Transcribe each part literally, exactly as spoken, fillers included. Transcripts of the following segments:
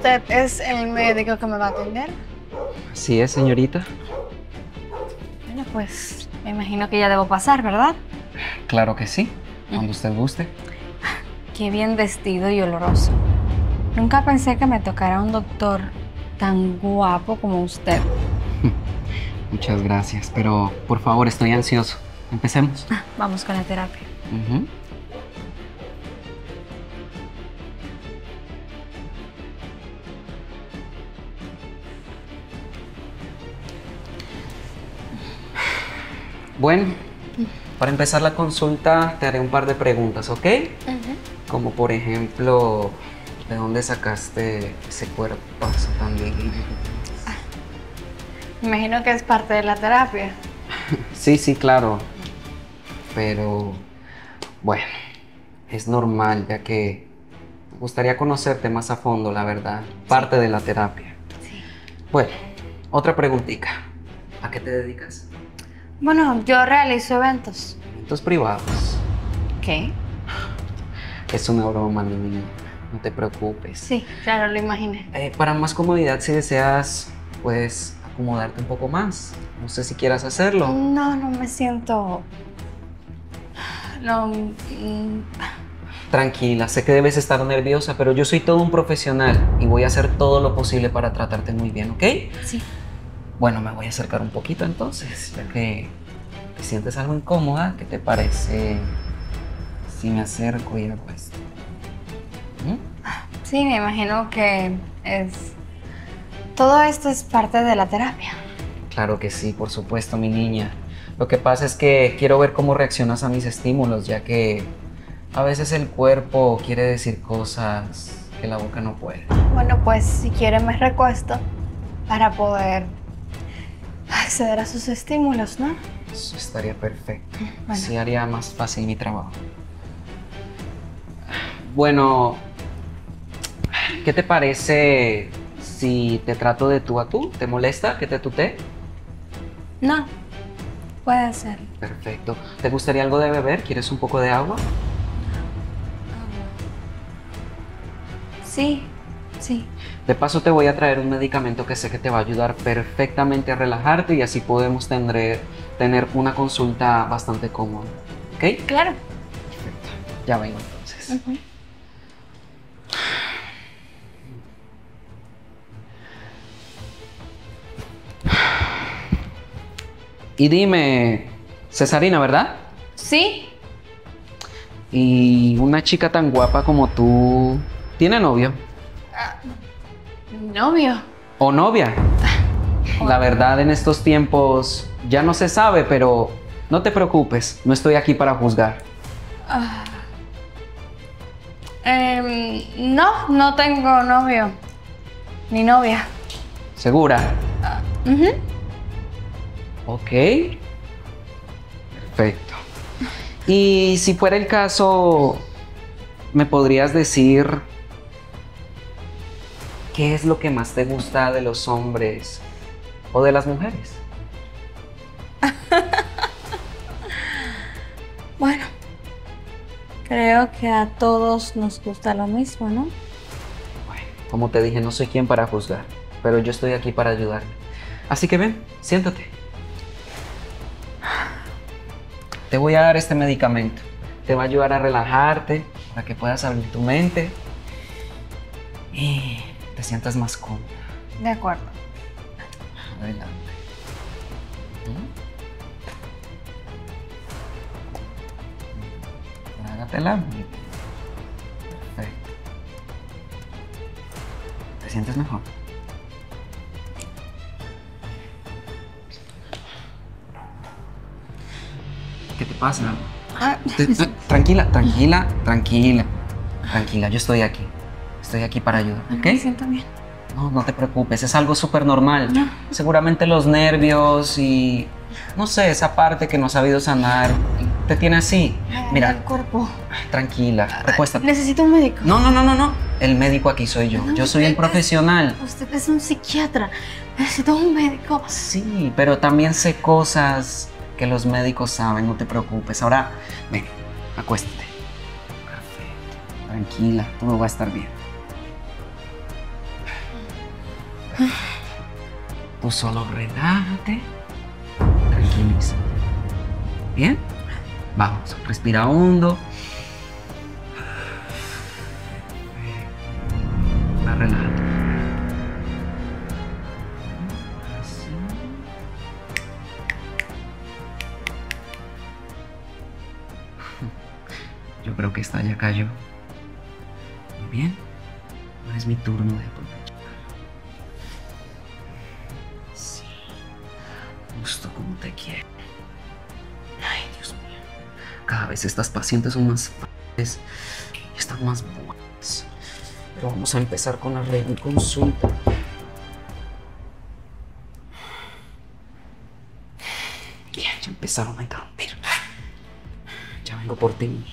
¿Usted es el médico que me va a atender? Así es, señorita. Bueno, pues me imagino que ya debo pasar, ¿verdad? Claro que sí, cuando usted guste. Qué bien vestido y oloroso. Nunca pensé que me tocara un doctor tan guapo como usted. Muchas gracias, pero por favor, estoy ansioso. Empecemos. Ah, vamos con la terapia. Uh-huh. Bueno, para empezar la consulta te haré un par de preguntas, ¿ok? Uh-huh. Como por ejemplo, ¿de dónde sacaste ese cuerpazo tan divino? Me imagino que es parte de la terapia. Sí, sí, claro. Pero, bueno, es normal, ya que me gustaría conocerte más a fondo, la verdad. Parte de la terapia. Sí. Bueno, otra preguntita. ¿A qué te dedicas? Bueno, yo realizo eventos. Eventos privados. ¿Qué? Es una broma, mi niña. No te preocupes. Sí, claro, lo imaginé. Eh, para más comodidad, si deseas, puedes acomodarte un poco más. No sé si quieras hacerlo. No, no me siento... No... mm, Tranquila, sé que debes estar nerviosa, pero yo soy todo un profesional y voy a hacer todo lo posible para tratarte muy bien, ¿ok? Sí. Bueno, me voy a acercar un poquito entonces, ya que te sientes algo incómoda. ¿Qué te parece si me acerco y hago esto? ¿Mm? Sí, me imagino que es... Todo esto es parte de la terapia. Claro que sí, por supuesto, mi niña. Lo que pasa es que quiero ver cómo reaccionas a mis estímulos, ya que a veces el cuerpo quiere decir cosas que la boca no puede. Bueno, pues si quiere me recuesto para poder acceder a sus estímulos, ¿no? Eso estaría perfecto. Bueno. Así haría más fácil mi trabajo. Bueno, ¿qué te parece si te trato de tú a tú? ¿Te molesta que te tutee? No, puede ser. Perfecto. ¿Te gustaría algo de beber? ¿Quieres un poco de agua? Sí, sí. De paso te voy a traer un medicamento que sé que te va a ayudar perfectamente a relajarte y así podemos tener, tener una consulta bastante cómoda. ¿Ok? Claro. Perfecto. Ya vengo entonces. Uh-huh. Y dime, Cesarina, ¿verdad? Sí. Y una chica tan guapa como tú, ¿tiene novio? ¿Novio? ¿O novia? La verdad, en estos tiempos ya no se sabe, pero no te preocupes, no estoy aquí para juzgar. Ah. Em, no, no tengo novio. Ni novia. ¿Segura? Uh-huh. Ok. Perfecto. Y si fuera el caso, ¿me podrías decir qué es lo que más te gusta de los hombres o de las mujeres? Bueno, creo que a todos nos gusta lo mismo, ¿no? Bueno, como te dije, no soy quien para juzgar, pero yo estoy aquí para ayudarte. Así que ven, siéntate. Te voy a dar este medicamento. Te va a ayudar a relajarte, para que puedas abrir tu mente y te sientas más cómoda. De acuerdo. Adelante. Trágatela. Perfecto. ¿Te sientes mejor? ¿Qué te pasa? Ah, Te- te- tranquila, tranquila, tranquila. Tranquila, yo estoy aquí. Estoy aquí para ayudar, ¿ok? me siento bien. No, no te preocupes, es algo súper normal. No. Seguramente los nervios y, no sé, esa parte que no has sabido sanar te tiene así. El Mira, cuerpo. tranquila, recuéstate. Necesito un médico. No, no, no, no, no. El médico aquí soy yo. No, Yo soy el usted es- profesional. Usted es un psiquiatra. Necesito un médico. Sí, pero también sé cosas que los médicos saben, no te preocupes. Ahora, ven, acuéstate. Perfecto. Tranquila, todo va a estar bien. Tú solo relájate, tranquilízate. ¿Bien? Vamos, respira hondo. Va, relájate. Así. Yo creo que esta ya cayó. Muy bien. Ahora es mi turno de aprovechar. Sí. Justo como te quiero. Ay, Dios mío. Cada vez estas pacientes son más fáciles y están más buenas. Pero vamos a empezar con la consulta. Bien, ya empezaron a interrumpir. Ya vengo por ti, mi niña.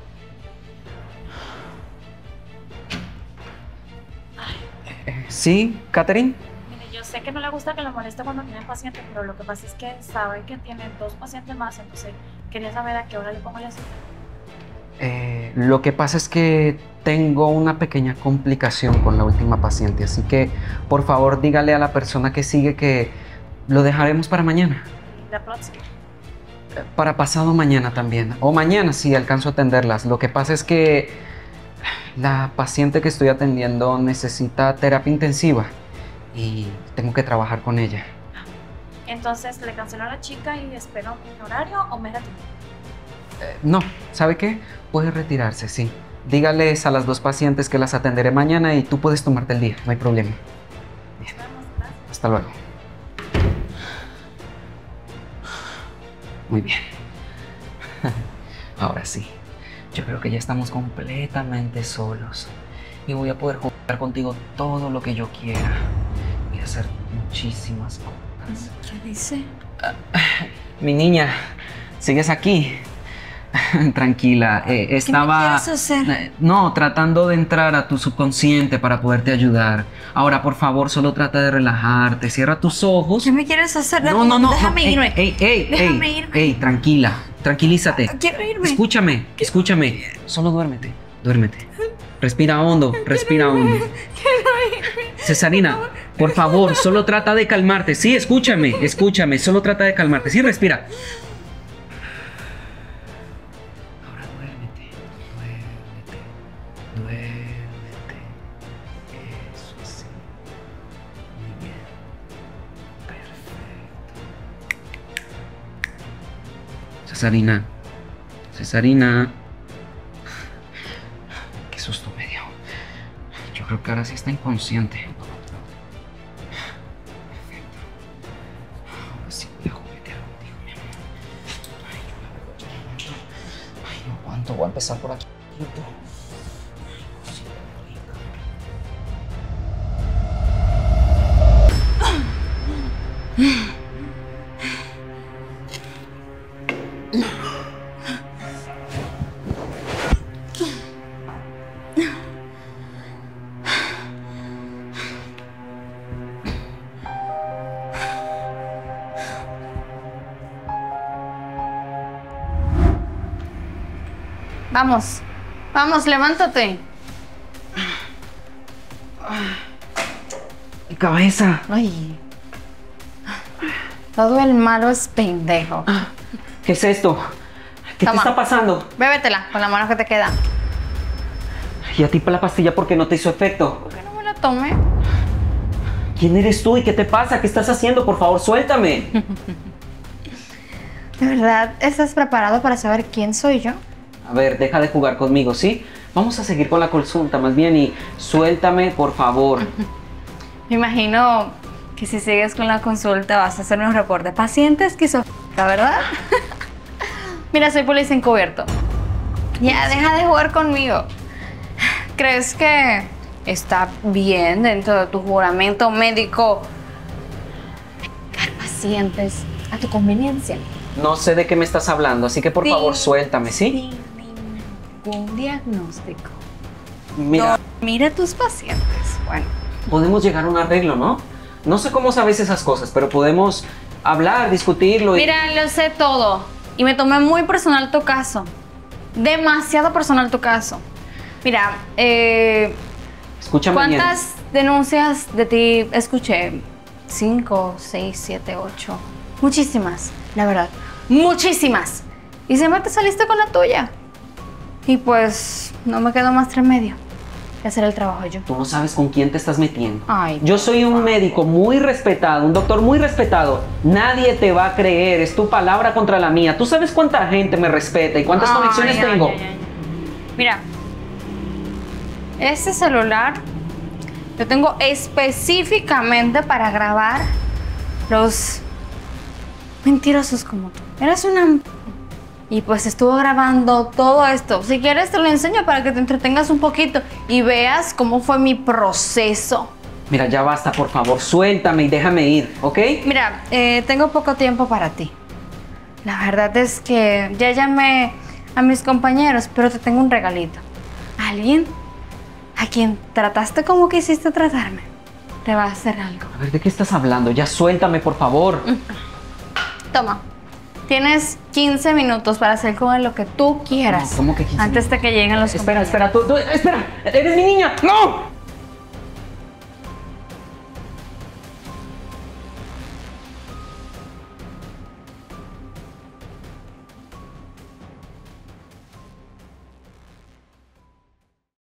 Eh, ¿Sí, Catherine? Mire, yo sé que no le gusta que lo moleste cuando tiene pacientes, pero lo que pasa es que sabe que tiene dos pacientes más, entonces quería saber a qué hora le pongo la cita. Eh, lo que pasa es que tengo una pequeña complicación con la última paciente, así que por favor dígale a la persona que sigue que lo dejaremos para mañana. La próxima. Eh, Para pasado mañana también, o mañana si alcanzo a atenderlas. Lo que pasa es que la paciente que estoy atendiendo necesita terapia intensiva y tengo que trabajar con ella. Entonces, ¿le cancelo a la chica y espero mi horario o me retiro? Eh, no, ¿sabe qué? Puede retirarse, sí. Dígales a las dos pacientes que las atenderé mañana y tú puedes tomarte el día, no hay problema. Bien. Vamos, gracias. Hasta luego. Muy bien. Ahora sí, yo creo que ya estamos completamente solos y voy a poder jugar contigo todo lo que yo quiera. Voy a hacer muchísimas cosas. ¿Qué dice? Mi niña, ¿sigues aquí? Tranquila, eh, estaba... ¿Qué me quieres hacer? eh, no, tratando de entrar a tu subconsciente para poderte ayudar. Ahora, por favor, solo trata de relajarte. Cierra tus ojos. ¿Qué me quieres hacer? No, no, no. Déjame no. Ey, irme. Ey, ey, Déjame ey, irme. ey, tranquila. Tranquilízate. Quiero irme. Escúchame, escúchame. Solo duérmete, duérmete. Respira hondo, respira hondo. Cesarina, por favor, solo trata de calmarte. Sí, escúchame, escúchame. Solo trata de calmarte. Sí, respira. Ahora duérmete, duérmete, duérmete. Eso sí. Muy bien. Perfecto. Cesarina, Cesarina. Qué susto me dio. Yo creo que ahora sí está inconsciente. Perfecto. Ahora sí voy a juguetear contigo, mi amor. Ay, yo la verdad ya no aguanto. Ay, no aguanto. Voy a empezar por aquí. Ay, cosita rica. Vamos. Vamos, levántate. Mi cabeza. Ay. Todo el malo es pendejo. ¿Qué es esto? ¿Qué Toma. te está pasando? Bébetela con la mano que te queda. ¿Y a ti para la pastilla por qué no te hizo efecto? ¿Por qué no me la tomé? ¿Quién eres tú y qué te pasa? ¿Qué estás haciendo? Por favor, suéltame. ¿De verdad estás preparado para saber quién soy yo? A ver, deja de jugar conmigo, ¿sí? Vamos a seguir con la consulta más bien y suéltame, por favor. Me imagino que si sigues con la consulta vas a hacerme un reporte de paciente esquizofrénica, ¿verdad? Mira, soy policía encubierto. Ya, deja de jugar conmigo. ¿Crees que está bien dentro de tu juramento médico dar pacientes a tu conveniencia? No sé de qué me estás hablando, así que por Sí. favor, suéltame, ¿sí? Sin ningún diagnóstico. Mira, Mira tus pacientes. Bueno, podemos llegar a un arreglo, ¿no? No sé cómo sabes esas cosas, pero podemos hablar, discutirlo y... mira, lo sé todo. Y me tomé muy personal tu caso. Demasiado personal tu caso. Mira, eh, Escúchame bien. ¿cuántas denuncias de ti escuché. Cinco, seis, siete, ocho. Muchísimas, la verdad. Muchísimas. Y siempre te saliste con la tuya. Y pues no me quedó más remedio que hacer el trabajo yo. Tú no sabes con quién te estás metiendo. Ay, yo soy un médico muy respetado, un doctor muy respetado. Nadie te va a creer, es tu palabra contra la mía. ¿Tú sabes cuánta gente me respeta y cuántas Ay, conexiones ay, tengo? ay, ay, ay. Mira, este celular lo tengo específicamente para grabar los mentirosos como tú. Eres una... m- Y pues estuvo grabando todo esto. Si quieres te lo enseño para que te entretengas un poquito y veas cómo fue mi proceso. Mira, ya basta, por favor, suéltame y déjame ir, ¿ok? Mira, eh, tengo poco tiempo para ti. La verdad es que ya llamé a mis compañeros, pero te tengo un regalito. Alguien a quien trataste como quisiste tratarme te va a hacer algo. A ver, ¿de qué estás hablando? Ya suéltame, por favor. Toma, tienes quince minutos para hacer con él lo que tú quieras. No, ¿cómo que quince Antes de que lleguen los Espera, compañeros. espera, tú, tú, espera, eres mi niña. ¡No!